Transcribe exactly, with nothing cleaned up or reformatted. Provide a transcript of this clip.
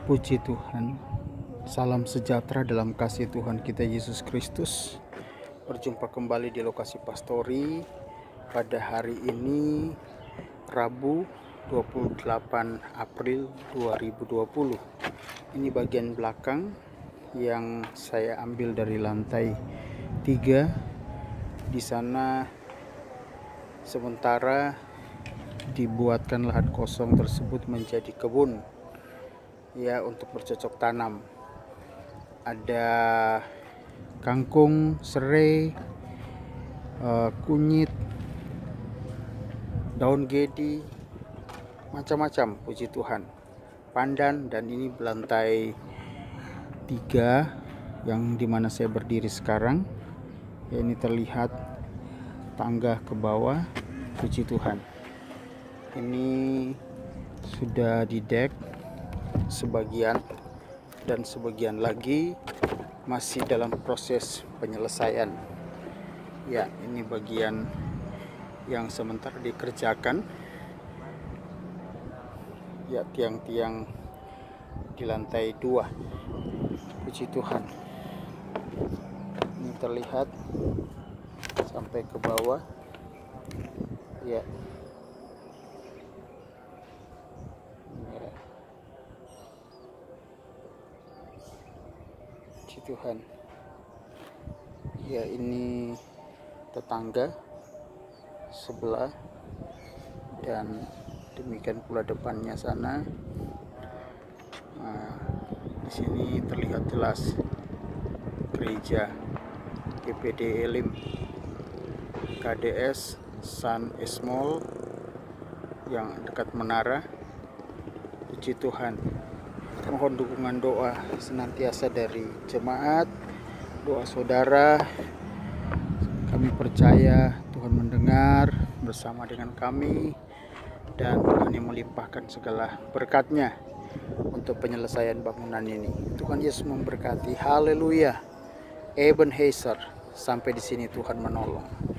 Puji Tuhan, salam sejahtera dalam kasih Tuhan kita Yesus Kristus. Berjumpa kembali di lokasi pastori pada hari ini, Rabu dua puluh delapan April dua ribu dua puluh. Ini bagian belakang yang saya ambil dari lantai tiga. Di sana sementara dibuatkan lahan kosong tersebut menjadi kebun, ya, untuk bercocok tanam. Ada kangkung, serai, uh, kunyit, daun gedi, macam-macam, puji Tuhan, pandan. Dan ini lantai tiga yang dimana saya berdiri sekarang, ya, ini terlihat tangga ke bawah, puji Tuhan. Ini sudah di dek sebagian, dan sebagian lagi masih dalam proses penyelesaian. Ya, ini bagian yang sementara dikerjakan. Ya, tiang-tiang di lantai dua, puji Tuhan. Ini terlihat sampai ke bawah. Ya, Tuhan. Ya, ini tetangga sebelah, dan demikian pula depannya sana. Nah, di sini terlihat jelas gereja G P D Elim K D S San Esmol yang dekat menara. Puji Tuhan. Mohon dukungan doa senantiasa dari jemaat, doa saudara. Kami percaya Tuhan mendengar bersama dengan kami, dan Tuhan yang melimpahkan segala berkat-Nya untuk penyelesaian bangunan ini. Tuhan Yesus memberkati. Haleluya. Ebenezer, sampai di sini Tuhan menolong.